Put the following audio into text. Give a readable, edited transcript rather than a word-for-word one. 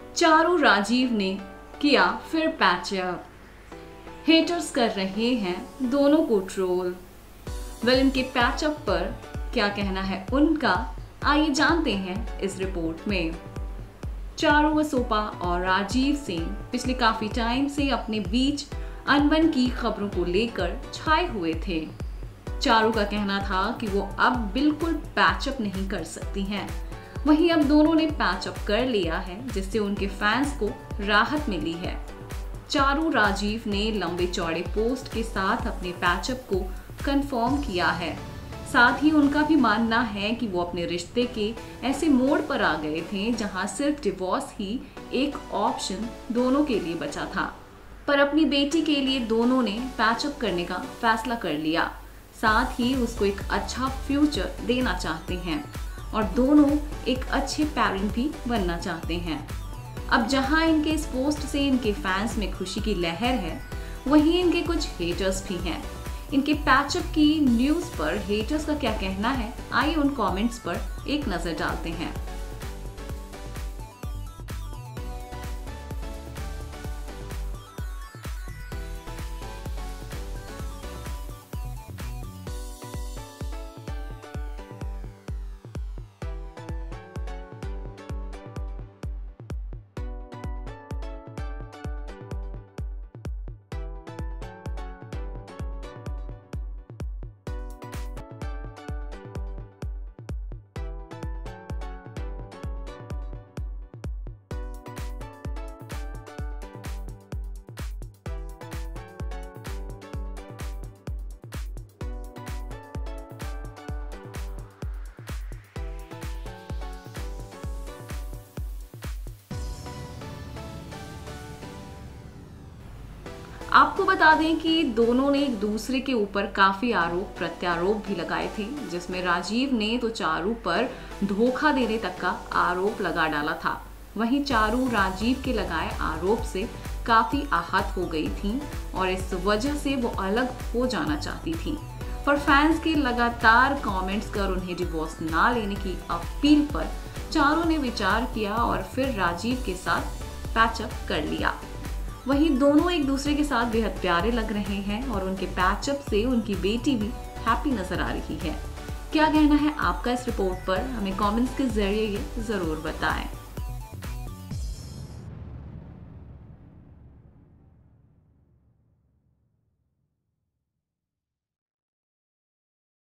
चारू राजीव ने किया फिर पैचअप। हेटर्स कर रहे हैं दोनों को ट्रोल। इनके पैचअप पर क्या कहना है उनका, आइए जानते हैं इस रिपोर्ट में। चारू वसोपा और राजीव सिंह पिछले काफी टाइम से अपने बीच अनबन की खबरों को लेकर छाए हुए थे। चारू का कहना था कि वो अब बिल्कुल पैचअप नहीं कर सकती हैं। वहीं अब दोनों ने पैचअप कर लिया है, जिससे उनके फैंस को राहत मिली है। चारू राजीव ने लंबे चौड़े पोस्ट के साथ अपने पैचअप को कंफर्म किया है। साथ ही उनका भी मानना है कि वो अपने रिश्ते के ऐसे मोड़ पर आ गए थे जहां सिर्फ डिवोर्स ही एक ऑप्शन दोनों के लिए बचा था। पर अपनी बेटी के लिए दोनों ने पैचअप करने का फैसला कर लिया। साथ ही उसको एक अच्छा फ्यूचर देना चाहते हैं और दोनों एक अच्छे पेरेंट भी बनना चाहते हैं। अब जहां इनके इस पोस्ट से इनके फैंस में खुशी की लहर है, वहीं इनके कुछ हेटर्स भी हैं। इनके पैचअप की न्यूज़ पर हेटर्स का क्या कहना है, आइए उन कमेंट्स पर एक नजर डालते हैं। आपको बता दें कि दोनों ने एक दूसरे के ऊपर काफी आरोप प्रत्यारोप भी लगाए थे, जिसमें राजीव ने तो चारू पर धोखा देने तक का आरोप लगा डाला था। वहीं चारू राजीव के लगाए आरोप से काफी आहत हो गई थी और इस वजह से वो अलग हो जाना चाहती थी। पर फैंस के लगातार कमेंट्स कर उन्हें डिवोर्स ना लेने की अपील पर चारू ने विचार किया और फिर राजीव के साथ पैचअप कर लिया। वहीं दोनों एक दूसरे के साथ बेहद प्यारे लग रहे हैं और उनके पैचअप से उनकी बेटी भी हैप्पी नजर आ रही है। क्या कहना है आपका इस रिपोर्ट पर, हमें कमेंट्स के जरिए ये जरूर बताएं।